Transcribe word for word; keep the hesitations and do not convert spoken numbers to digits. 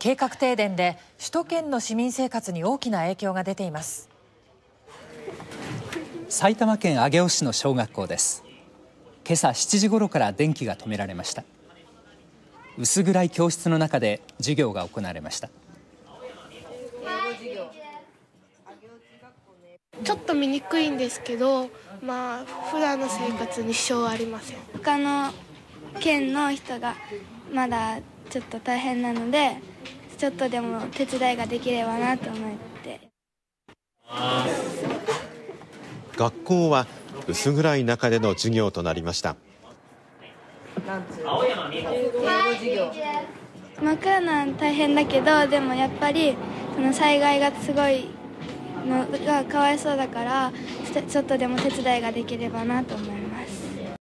計画停電で首都圏の市民生活に大きな影響が出ています。 埼玉県上尾市の小学校です。今朝しちじごろから電気が止められました。薄暗い教室の中で授業が行われました。 ちょっと見にくいんですけど、まあ普段の生活に支障はありません。 他の県の人がまだちょっと大変なので、ちょっとでも手伝いができればなと思って。 学校は薄暗い中での授業となりました。 真っ暗なの大変だけど、でもやっぱりその災害がすごいのがかわいそうだから、ちょっとでも手伝いができればなと思います。